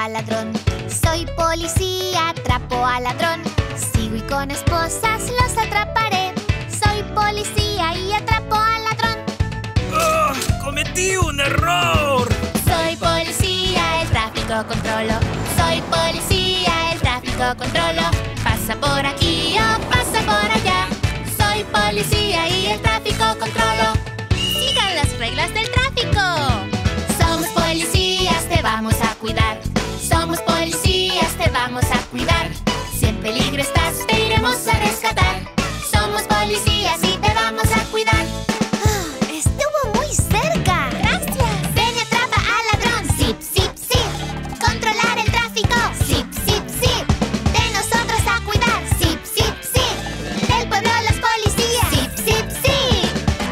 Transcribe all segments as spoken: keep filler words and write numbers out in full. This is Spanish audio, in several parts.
al ladrón. Soy policía, atrapo al ladrón. Sigo y con esposas los atraparé. Soy policía y atrapo al ladrón. ¡Oh! ¡Cometí un error! Soy policía, el tráfico controlo. Soy policía, el tráfico controlo. Pasa por aquí o pasa por allá. Soy policía y el tráfico controlo. Sigan las reglas del tráfico. Somos policías, te vamos a cuidar. Somos policías, te vamos a cuidar. Si en peligro estás, te iremos a rescatar. Somos policías y te vamos a cuidar. Oh, estuvo muy cerca. Gracias. Ven y atrapa al ladrón. Zip, zip, zip. Controlar el tráfico. Zip, zip, zip. De nosotros a cuidar. Zip, zip, zip. Del pueblo los policías. Zip, zip, zip.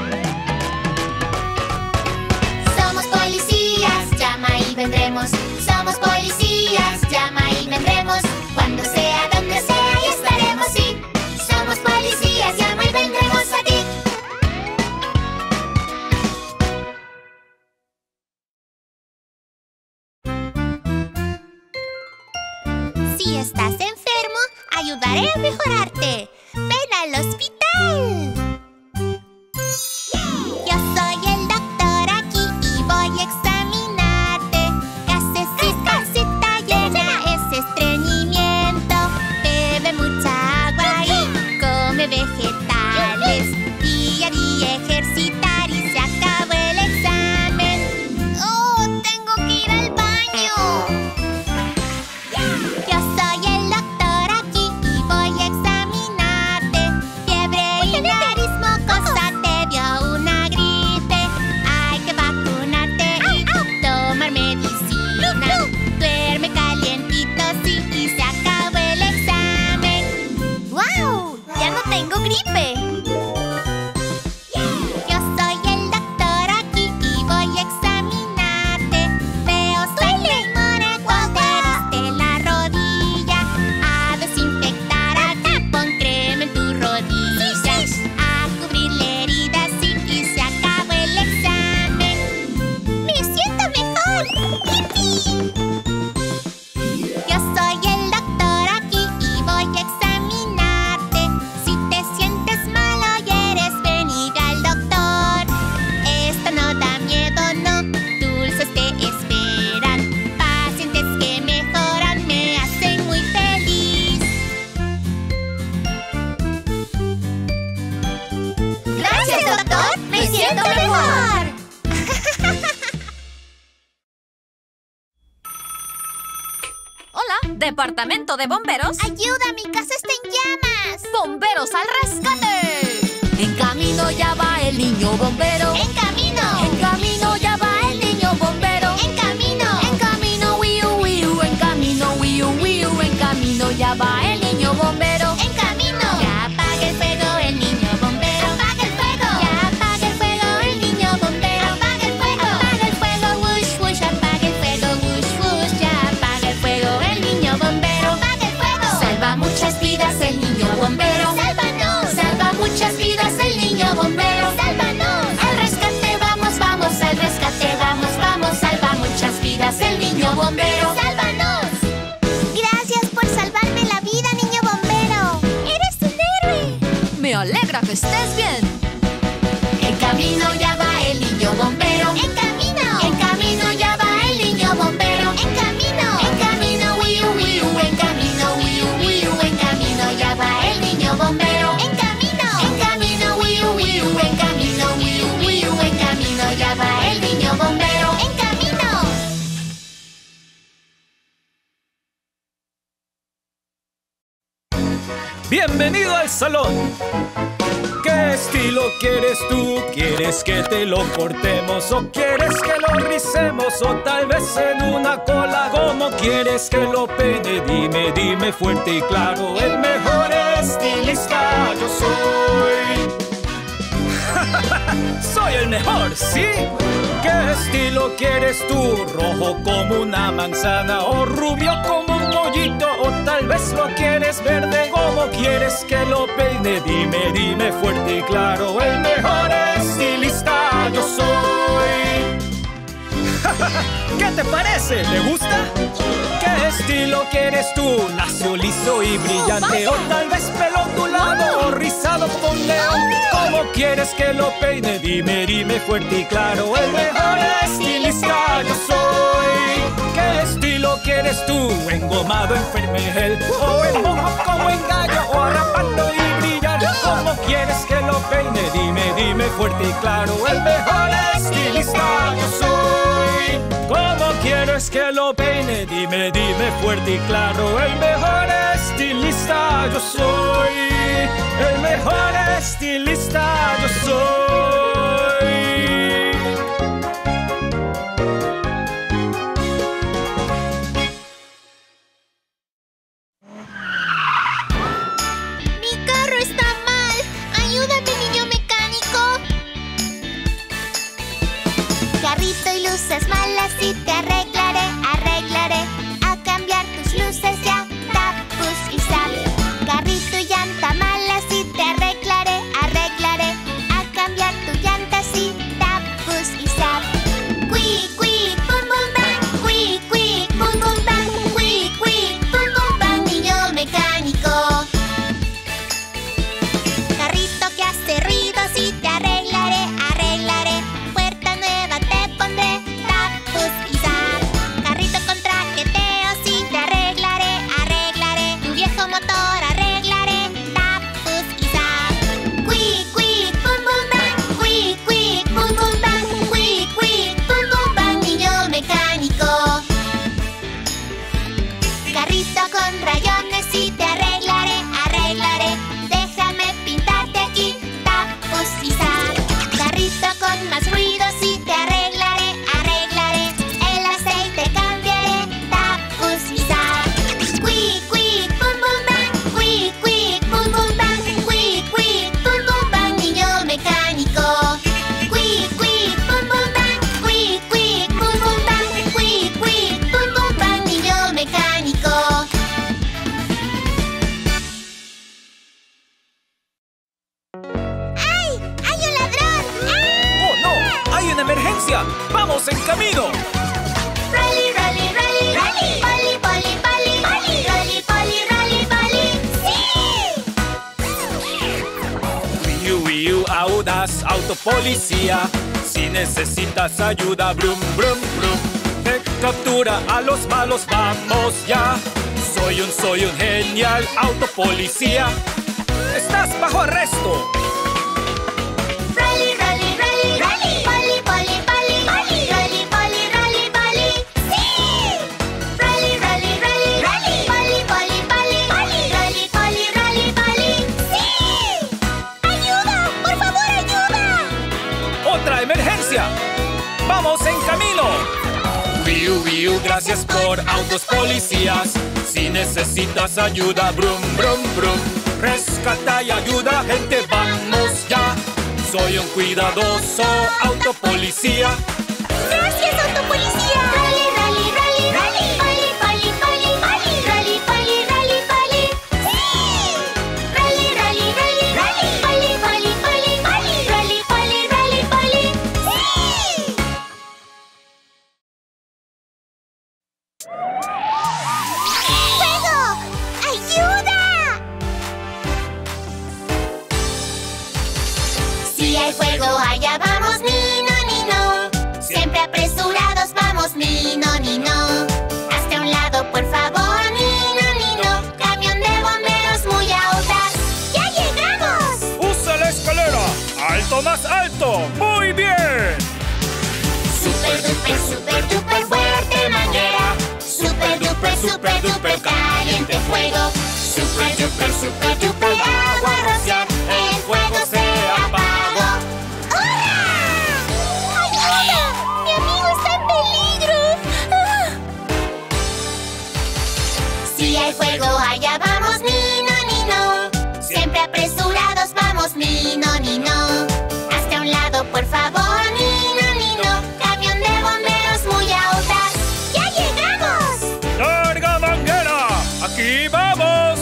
Somos policías, llama y vendremos. Somos policías, llama y vendremos. Cuando sea, donde sea, y estaremos, sí. Somos policías, llama y vendremos a ti. Si estás enfermo, ayudaré a mejorarte. Ven al hospital. Yo soy el doctor aquí y voy a examinarte. Gases, casita llena, es estreñimiento. Bebe mucha agua y come vegetales. Día a día ejercitar y se acabó el examen. ¡Oh, tengo que ir al baño! Yo soy el doctor aquí y voy a examinarte. Fiebre y nariz mocosa, te dio una gripe. Hay que vacunarte y tomar medicina. Duerme calientito, sí, y se acabó el examen. ¡Guau! ¡Ya no tengo gripe! Yo soy el doctor aquí y voy a examinarte. Veo sangre y moretón, te heriste la rodilla. A desinfectar aquí, pon crema en tu rodilla. A cubrir la herida, sí, y se acabó el examen. ¡Me siento mejor! ¡Yipi! Yo soy el doctor aquí y voy a examinarte. Si te sientes mal o quieres venir al doctor. Esto no da miedo, no. Dulces te esperan. Pacientes que mejoran me hacen muy feliz. Gracias, doctor. Me siento mejor. Hola, ¿departamento de bomberos? ¡Ayuda! ¡Mi casa está en llamas! ¡Bomberos al rescate! En camino ya va el niño bombero. ¡En camino! En camino ya va el niño bombero. ¡En camino! En camino, wiu, wiu, en camino, wiu, wiu, en camino ya va el niño bombero. ¡En camino! Ya apaga el fuego el niño bombero. ¡Apaga el fuego! Ya apaga el fuego el niño bombero. ¡Apaga el fuego! Apaga el fuego, wush, wush, apaga el fuego, wush, wush, ya apaga el fuego el niño bombero. ¡Apaga el fuego! Salva muchas vidas el niño bombero. ¡Sálvanos! Salva muchas vidas el niño bombero. ¡Sálvanos! Al rescate vamos, vamos, al rescate vamos, vamos. Salva muchas vidas el niño bombero. ¡Sálvanos! Gracias por salvarme la vida, niño bombero. ¡Eres un héroe! Me alegra que estés bien. En camino ya va el niño bombero. En camino. En camino ya va el niño bombero. En camino. En camino, wiu, wiu. En camino, wiu, wiu. En camino ya va el niño bombero. En camino. En camino, wiu, wiu. En camino, wiu, wiu. En camino ya va el niño bombero. En camino. ¡Bienvenido al salón! ¿Qué estilo quieres tú? ¿Quieres que te lo cortemos o quieres que lo ricemos o tal vez en una cola? ¿Cómo quieres que lo peine? Dime, dime fuerte y claro. El mejor estilista yo soy. ¡Soy el mejor, sí! ¿Qué estilo quieres tú? ¿Rojo como una manzana o rubio como un pollito? ¿O tal vez lo quieres verde? ¿Cómo quieres que lo peine? Dime, dime fuerte y claro. El mejor estilista yo soy. ¿Qué te parece? ¿Te gusta? ¿Qué estilo quieres tú? Lacio, liso y brillante, o tal vez pelo ondulado o rizado con león. ¿Cómo quieres que lo peine? Dime, dime fuerte y claro. El mejor estilista yo soy. ¿Qué estilo quieres tú? ¿Engomado en fermejel o en mohawk o en gallo o rapando y brillar? ¿Cómo quieres que lo peine? Dime, dime fuerte y claro. El mejor estilista yo soy. ¿Cómo quieres que lo peine? Dime, dime fuerte y claro. El mejor estilista yo soy. El mejor estilista yo soy. Mi carro está mal. Ayúdame, niño mecánico. Carrito y luces malas y te arreglaré, arreglaré. A cambiar tus luces ya, tap, push y zap. Carrito y llanta malas y te arreglaré, arreglaré. A cambiar tu llanta sí, tap, push y zap. Quick, quick, bum bum bang. Quick, quick, bum bum bang. Quick, quick, bum bum bang, niño mecánico. Carrito que hace ruidos y te arreglaré, arreglaré. Puerta nueva te pondré, tap, push y zap. Carrito con traqueteos y te arreglaré, arreglaré. Tu viejo motor arreglaré, tap, push y zap. Quick, quick, bum bum bang. Quick, quick, bum bum bang. Quick, quick, bum bum bang, niño mecánico. Carrito con rayones y te arreglaré, arreglaré. Déjame pintarte aquí, tap, push y zap. Carrito con más ruidos y te arreglaré, arreglaré. El aceite cambiaré, tap, push y zap. Quick, quick, bum bum bang. Quick, quick, bum bum bang. Quick, quick, bum bum bang, niño mecánico. Quick, quick, bum bum bang. Quick, quick, bum bum bang. Quick, quick, bum bum bang, niño mecánico. ¡Ay! ¡Hay un ladrón! ¡Ah! ¡Oh, no! ¡Hay una emergencia! ¡Vamos en camino! Rolly, rolly, rolly, rolly. Poli, poli, poli. Poli, rolly, poli, rolly, poli. ¡Sí! Wiu, wiu, audaz, autopolicía. Si necesitas ayuda, brum, brum, brum. Te captura a los malos, vamos ya. Soy un, soy un genial autopolicía. ¡Estás bajo arresto! Rolly, rolly, rolly, rolly. Poli, poli, poli. Poli, rolly, poli, rolly, poli. ¡Sí! Rolly, rolly, rolly, rolly. Poli, poli, poli. Poli, rolly, poli, rolly, poli. ¡Sí! ¡Ayuda! ¡Por favor, ayuda! ¡Otra emergencia! ¡Vamos en camino! Wiu, wiu, gracias por autos policías. Si necesitas ayuda, brum, brum, brum. Rescata y ayuda, gente, vamos ya. Soy un cuidadoso autopolicía. ¡Gracias, autopolicía! Rolly, rolly, rolly, rolly. Poli, poli, poli. Poli, rolly, poli, rolly, poli. ¡Sí! Rolly, rolly, rolly, rolly. Poli, poli, poli. Poli, rolly, poli, rolly, poli. ¡Sí! ¡Fuego! ¡Ayuda! Si hay fuego, allá vamos, ni no, ni no. Siempre apresurados vamos, ni no, ni no. Hasta un lado, por favor, ni no, ni no. Camión de bomberos muy audaz. ¡Ya llegamos! ¡Usa la escalera! ¡Alto más alto! ¡Muy bien! Super duper, super duper fuerte manguera. Super duper, super duper caliente fuego. Super duper, super duper agua a rociar. El fuego se apagó. ¡Hurra! ¡Ayuda! ¡Mi amigo está en peligro! ¡Ah! Si hay fuego, allá vamos, ni no, ni no. Siempre apresurados vamos, ni no, ni no. Hasta un lado, por favor, ni no, ni no. Camión de bomberos muy audaz. ¡Ya llegamos! ¡Larga manguera! ¡Aquí vamos!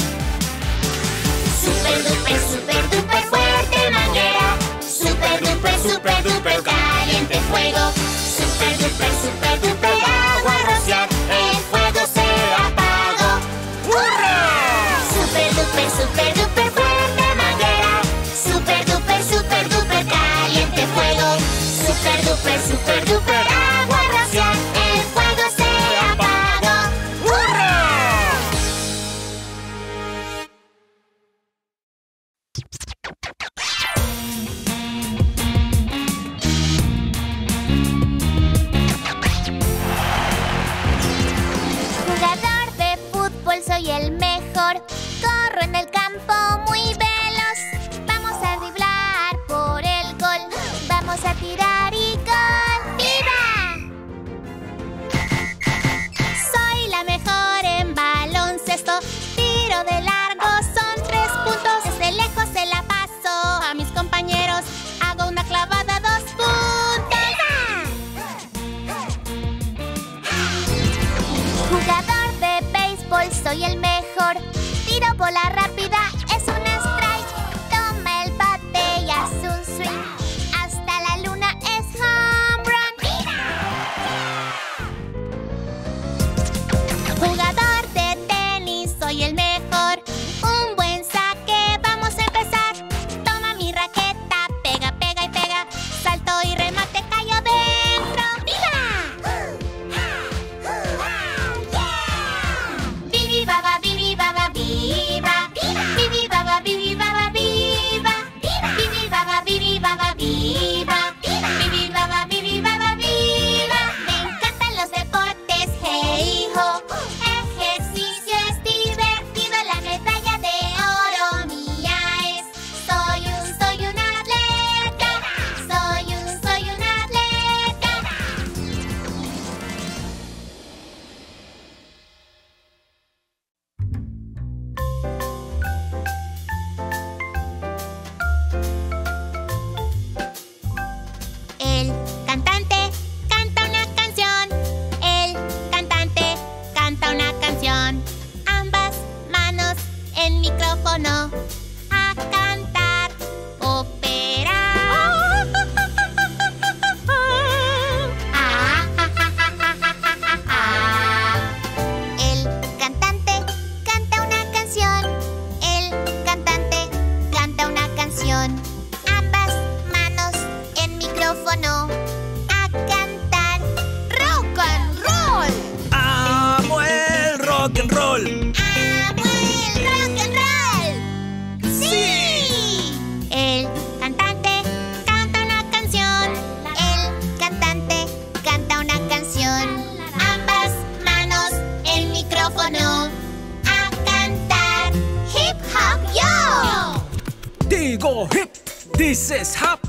Super duper, super duper fuerte manguera. Super duper, super duper caliente fuego. Super duper, super duper agua a rociar. El fuego se mejor. Corro en el campo muy veloz. Vamos a driblar por el gol. Vamos a tirar y gol. ¡Viva! Soy la mejor en baloncesto. Tiro de largo, son tres puntos. Desde lejos se la paso a mis compañeros. Hago una clavada, dos puntos. Jugador de béisbol, soy el mejor. Tiro bola rápida, es un strike. Toma el bate y haz un swing. Hasta la luna es home run. Jugador de tenis, soy el mejor. Un buen saque, vamos a empezar. Toma mi raqueta, pega, pega y pega. Salto y remate, cayó dentro. ¡Viva! Bibi baba, bibi baba, viva. Bibi baba, bibi baba, viva. Bibi baba, bibi baba, viva. Bibi baba, bibi baba, viva. Me encantan los deportes, hey ho. Ejercicio es divertido, la medalla de oro mía es. Soy un, soy un atleta. Soy un, soy un atleta. El cantante canta una canción. El cantante canta una canción. Ambas manos en micrófono. A cantar ópera. Ah, ja, ja, ja, ja, ja, ja, ja, ja. El cantante canta una canción. El cantante canta una canción. Ambas manos en micrófono. A cantar rock and roll. ¡Amo el rock and roll! ¡Amo el rock and roll! ¡Sí! El cantante canta una canción. El cantante canta una canción. Ambas manos en micrófono. A cantar hip hop yo. Digo hip, dices hop.